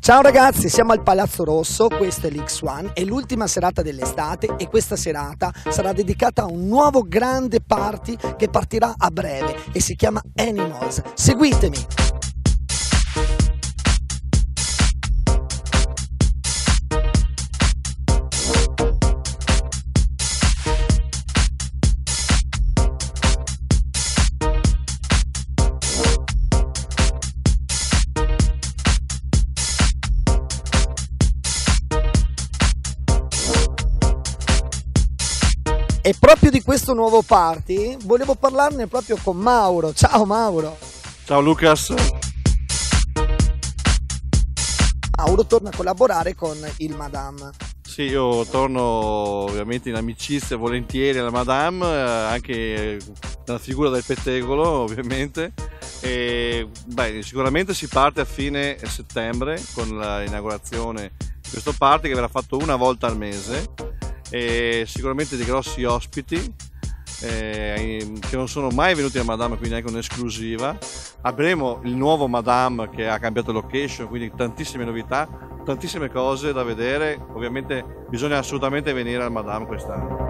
Ciao ragazzi, siamo al Palazzo Rosso, questo è l'X1, è l'ultima serata dell'estate e questa serata sarà dedicata a un nuovo grande party che partirà a breve e si chiama Animals. Seguitemi! E proprio di questo nuovo party volevo parlarne proprio con Mauro. Ciao Mauro! Ciao Lucas! Mauro torna a collaborare con il Madame. Sì, io torno ovviamente in amicizia volentieri alla Madame, anche nella figura del pettegolo ovviamente. E, sicuramente si parte a fine settembre con l'inaugurazione di questo party che verrà fatto una volta al mese. E sicuramente dei grossi ospiti che non sono mai venuti a Madame, quindi anche un'esclusiva. Avremo il nuovo Madame che ha cambiato location, quindi tantissime novità, tantissime cose da vedere. Ovviamente bisogna assolutamente venire al Madame quest'anno.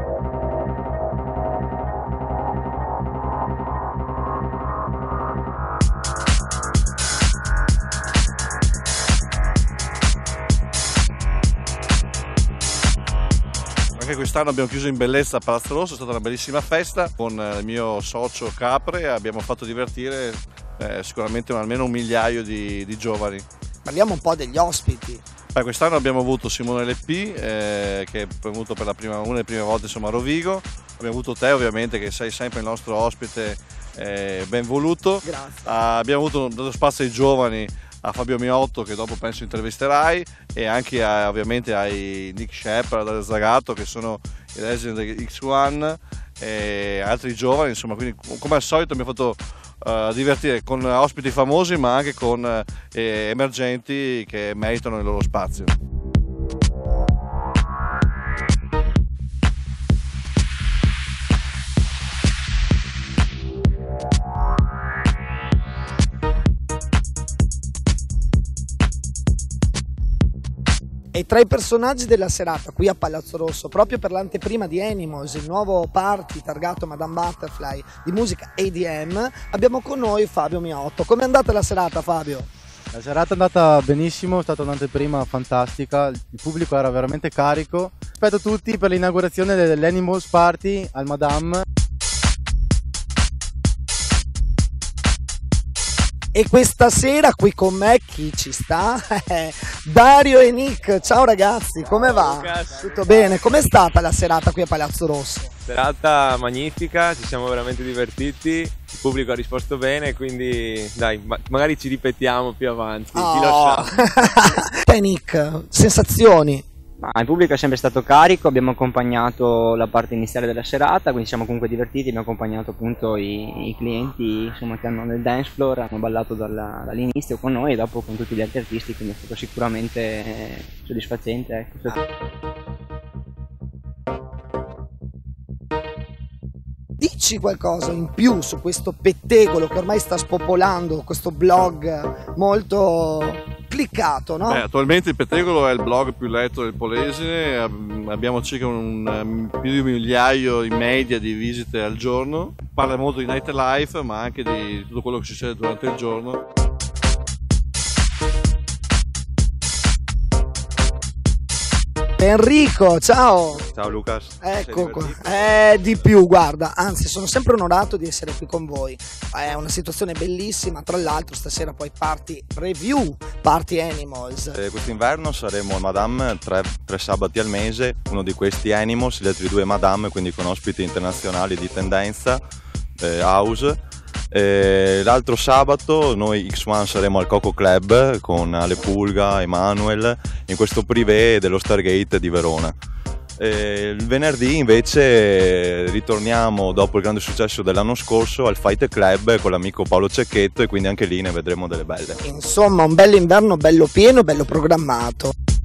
Anche quest'anno abbiamo chiuso in bellezza a Palazzo Rosso, è stata una bellissima festa con il mio socio Capre, abbiamo fatto divertire sicuramente almeno 1 migliaio di giovani. Parliamo un po' degli ospiti. Quest'anno abbiamo avuto Simone Leppi che è venuto per una delle prime volte a Rovigo, abbiamo avuto te ovviamente che sei sempre il nostro ospite ben voluto. Grazie. Abbiamo avuto dato spazio ai giovani, a Fabio Miotto che dopo penso intervisterai e anche ovviamente ai Nick Shepard, al Zagato che sono i resident del X1 e altri giovani, insomma, quindi come al solito mi ha fatto divertire con ospiti famosi ma anche con emergenti che meritano il loro spazio. E tra i personaggi della serata qui a Palazzo Rosso, proprio per l'anteprima di Animals, il nuovo party targato Madame Butterfly di musica EDM, abbiamo con noi Fabio Miotto. Com'è andata la serata, Fabio? La serata è andata benissimo, è stata un'anteprima fantastica, il pubblico era veramente carico. Aspetto tutti per l'inaugurazione dell'Animals Party al Madame. E questa sera qui con me chi ci sta? Dario e Nick. Ciao ragazzi, come va? Lucas. Tutto bene? Com'è stata la serata qui a Palazzo Rosso? Serata magnifica, ci siamo veramente divertiti, il pubblico ha risposto bene, quindi dai, magari ci ripetiamo più avanti, chi lo sa. Te Nick, sensazioni? Il pubblico è sempre stato carico, abbiamo accompagnato la parte iniziale della serata, quindi siamo comunque divertiti, abbiamo accompagnato appunto i clienti insomma, che hanno nel dance floor, hanno ballato dall'inizio con noi e dopo con tutti gli altri artisti, quindi è stato sicuramente soddisfacente. Ecco. Dici qualcosa in più su questo pettegolo che ormai sta spopolando, questo blog molto cliccato, no? Attualmente il pettegolo è il blog più letto del Polesine, abbiamo circa più di 1 migliaio in media di visite al giorno, parla molto di nightlife ma anche di tutto quello che succede durante il giorno. Enrico, ciao! Ciao Lucas. Ecco qua, di più, guarda, anzi sono sempre onorato di essere qui con voi, è una situazione bellissima, tra l'altro stasera poi party review, party Animals. Quest'inverno saremo al Madame 3 sabati al mese, uno di questi Animals, gli altri 2 Madame, quindi con ospiti internazionali di tendenza, house. L'altro sabato noi X1 saremo al Coco Club con Ale Pulga, Emanuel in questo privé dello Stargate di Verona. Il venerdì invece ritorniamo dopo il grande successo dell'anno scorso al Fight Club con l'amico Paolo Cecchetto e quindi anche lì ne vedremo delle belle. Insomma un bell'inverno bello pieno, bello programmato.